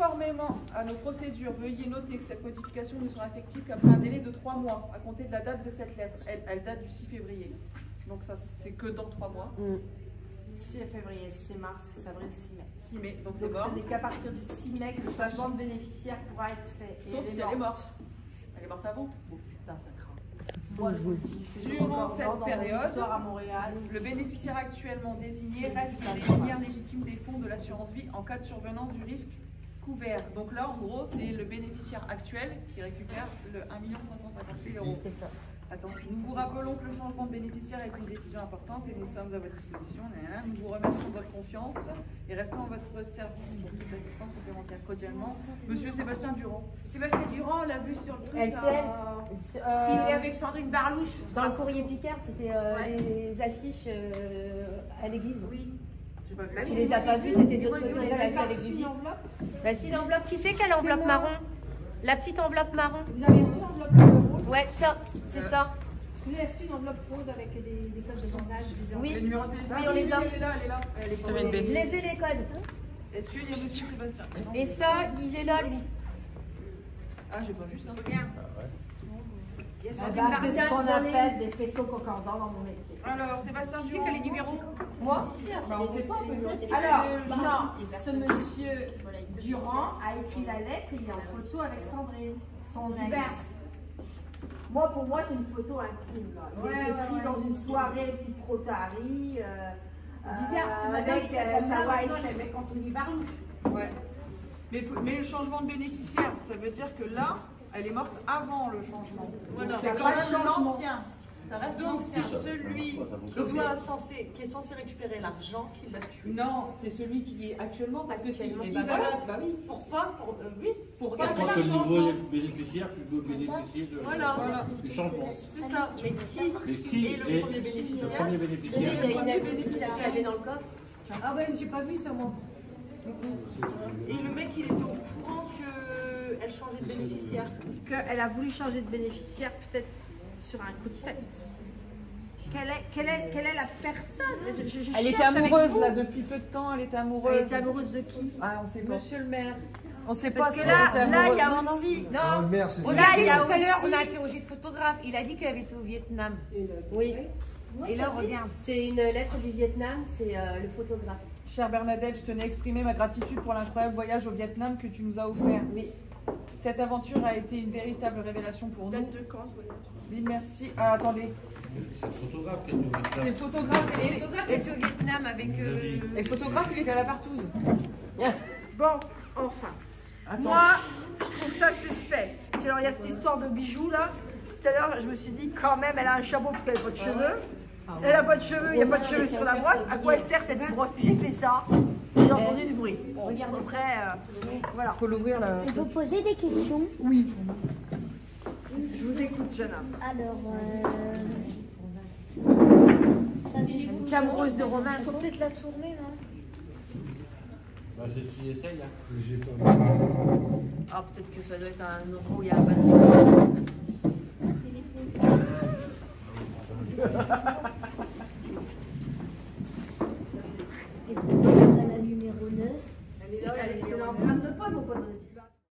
conformément à nos procédures, veuillez noter que cette modification ne sera effective qu'après un délai de 3 mois, à compter de la date de cette lettre. Elle date du 6 février. Donc ça, c'est que dans 3 mois. 6 février, 6 mars, 6 avril, 6 mai. 6 mai, donc c'est Donc mort. ce n'est qu'à partir du 6 mai que le changement de bénéficiaire pourra être fait. Et Sauf si elle est morte. Elle est morte avant. Oh putain, ça craint. Moi, je vous le dis. Durant cette période, à Montréal, le bénéficiaire actuellement désigné reste le détenteur légitime des fonds de l'assurance vie en cas de survenance du risque couvert. Donc là, en gros, c'est le bénéficiaire actuel qui récupère le 1 350 000 €. c'est ça. Attends, nous vous rappelons que le changement de bénéficiaire est une décision importante et nous sommes à votre disposition. Nous vous remercions de votre confiance et restons à votre service pour toute assistance complémentaire cordialement. Monsieur Sébastien Durand. Sébastien Durand, on l'a vu sur le truc. LCL. Il est avec Sandrine Barlouche. Dans le courrier Picard, c'était les affiches à l'église. Oui. J'ai pas vu. Tu les as pas vues, t'étais de l'autre côté, Vous les as avez vues pas avec reçu du une enveloppe? Bah si, l'enveloppe. Qui c'est quelle enveloppe marron? La petite enveloppe marron. Vous avez reçu l'enveloppe rose? Ouais, ça, c'est ça. Est-ce que vous avez reçu une enveloppe rose avec des codes de bandage? Oui. Les numéros de téléphone. Oui, on les a. Elle est là, elle est là. Elle est pas Je les ai les codes. Est-ce qu'il y a monsieur Sébastien? Et ça, il est là, lui. Ah, j'ai pas vu ça. Regarde. Il y a Ah Sandrine bah, Barlouche. c'est ce qu'on appelle des faisceaux concordants dans mon métier. Alors, Sébastien Qui c'est Durand. que les numéros? Moi? Alors, non, ce monsieur Durand a écrit la lettre, il est en photo avec Sandrine, son ex. Moi, pour moi, c'est une photo intime. Là. Il est pris dans une soirée type Rotary. Bizarre, avec sa wife. avec Anthony Barouche. Ouais. Mais le changement de bénéficiaire, ça veut dire que là, elle est morte avant le changement. Voilà. C'est quand même l'ancien. Ça reste Donc l'ancien. c'est celui qui est censé récupérer l'argent qui l'a tué. Non, c'est celui qui est actuellement, parce que si Bah voilà, voilà. bah oui. Pourquoi oui, Pour garder garder Quand le l'argent. nouveau bénéficiaire, tu peux bénéficier de, Voilà. du changement. C'est ça. Mais Mais qui qui est le est premier le bénéficiaire? premier bénéficiaire? Il a bénéficiaire avait dans le coffre. Ah ouais, j'ai pas vu ça, moi. Et le mec, il était au courant qu'elle changeait de bénéficiaire. Qu'elle a voulu changer de bénéficiaire, peut-être sur un coup de tête. Quelle est la personne? Je Elle était cherche avec amoureuse vous. là depuis peu de temps, elle était amoureuse. Elle était amoureuse de qui? Ah, on sait pas. Monsieur le maire. On sait pas Parce si que elle là, était amoureuse. il y a Non, non. aussi. Non, c'est on a Là, il y a tout à l'heure, aussi- on a interrogé le photographe. Il a dit qu'elle avait été au Vietnam. Oui. Et là, regarde. C'est une lettre du Vietnam, c'est le photographe. Chère Bernadette, je tenais à exprimer ma gratitude pour l'incroyable voyage au Vietnam que tu nous as offert. Oui. Cette aventure a été une véritable révélation pour nous. Date de quand, ce voyage? Mille merci. Ah, attendez. C'est le photographe qui a trouvé C'est le ça. photographe Le photographe était au Vietnam avec. et le photographe, il était à la partouze. Bon, enfin. Attends. Moi, je trouve ça suspect. Puis alors, il y a cette histoire de bijoux là. Tout à l'heure, je me suis dit, quand même, elle a un chapeau parce qu'elle n'a pas de cheveux. Elle n'a pas de cheveux, il n'y a pas de cheveux sur la brosse. À quoi elle sert cette brosse? J'ai fait ça. J'ai entendu du bruit. Bon, Regardez après, voilà. Faut l'ouvrir là. Je peux poser des questions? Je vous écoute, jeune homme. Alors, T'es amoureuse de Romain? faut peut-être la tourner, non? Bah, c'est ce qu'il essaye. Hein. Ah, peut-être que ça doit être un endroit où il y a un bateau.